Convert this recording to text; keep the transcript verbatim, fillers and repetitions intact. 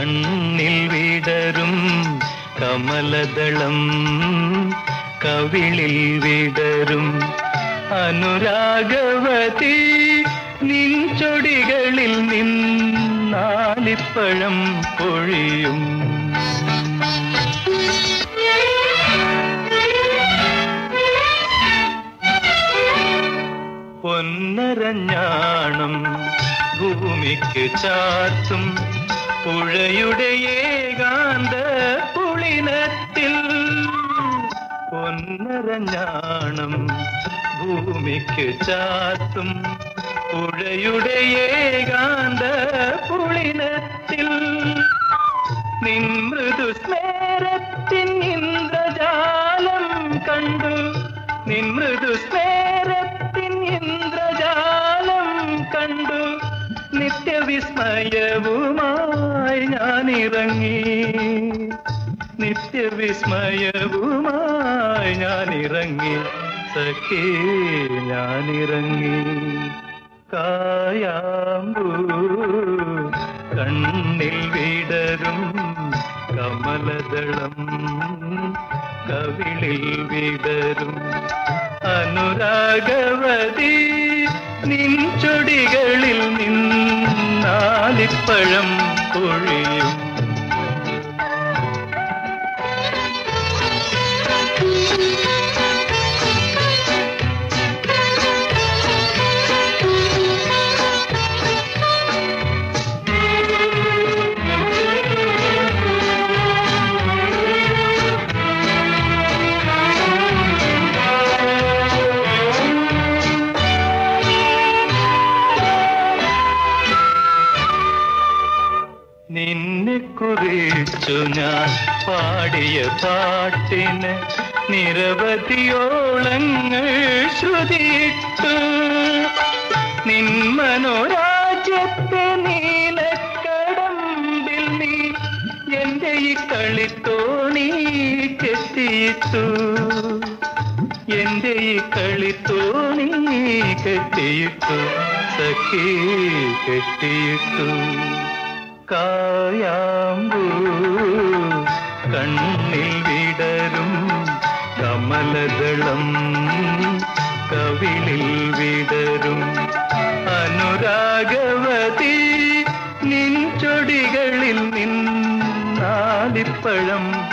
കണ്ണിൽ വിടരും കമലദളം കവിളിൽ വിടരും അനുരാഗവതി നിൻ ചൊടികളിൽ നിന്നാലിപ്പഴം പൊഴിയും. പൊന്നരഞ്ഞാണം ഭൂമിക്ക് ചാർത്തും പുഴയുടെ ഏകാന്ത പുളിനത്തിൽ പൊന്നരഞ്ഞാണം ഭൂമിക്ക് ചാർത്തും പുഴയുടെ ഏകാന്ത പുളിനത്തിൽ നിൻ മൃദുസ്മേരത്തിൻ ഇന്ദ്രജാലം കണ്ടു നിൻ മൃദുസ്മേരത്തിൻ ഇന്ദ്രജാലം കണ്ടു നിത്യവിസ്മയവുമായി ഞാനിറങ്ങി നിത്യവിസ്മയവുമായി ഞാനിറങ്ങി സഖി ഞാനിറങ്ങി. കായാമ്പൂ കണ്ണിൽ വിടരും കമലദളം കവിളിൽ വിടരും അനുരാഗവതി നിൻ ചൊടികളിൽ നിന്നാലിപ്പഴം പൊഴിയും. നിന്നെ കുറിച്ചു ഞാൻ പാടിയ പാട്ടിന് നിരവധിയോളങ്ങൾ ശ്രുതിയിട്ടു. നിൻ മനോരാജ്യത്തെ നീലക്കടമ്പിൽ നീ എന്റെ ഈ കളിത്തോണി കെട്ടിയിട്ടു എന്റെ ഈ കളിത്തോണി കെട്ടിയിട്ടു സഖി കെട്ടിയിട്ടു. കായാമ്പൂ കണ്ണിൽ വിടരും കമലദളം കവിളിൽ വിടരും അനുരാഗവതി നിൻ ചൊടികളിൽ നിന്നാലിപ്പഴം